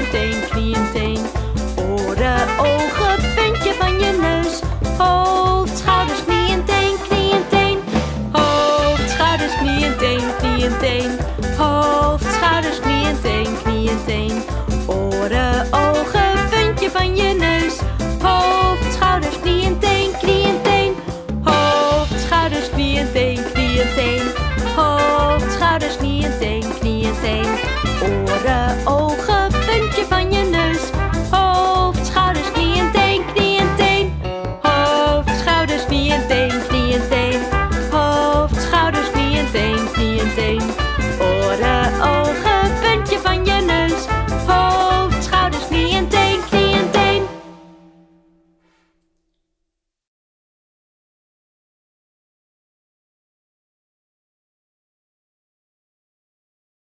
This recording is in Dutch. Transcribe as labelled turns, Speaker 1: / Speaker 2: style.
Speaker 1: teen, knie en teen. Oren, ogen, puntje van je neus. Hoofd, schouders, knie en teen, knie en teen. Hoofd, schouders, knie en teen, knie en teen. Hoofd, schouders, knie en teen, knie en teen. Oren, ogen, puntje van je neus. Hoofd, schouders, knie en teen, knie en teen. Hoofd, schouders, knie en teen, knie en teen. Hoofd, schouders, knie en teen, knie en teen. Oren, ogen, puntje van je neus.